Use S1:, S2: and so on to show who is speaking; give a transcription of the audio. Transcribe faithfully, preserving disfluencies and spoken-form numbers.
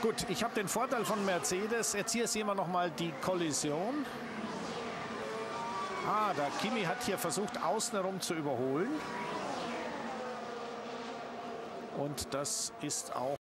S1: Gut, ich habe den Vorteil von Mercedes. Jetzt hier sehen wir noch mal die Kollision. Ah, der Kimi hat hier versucht, außenrum zu überholen. Und das ist auch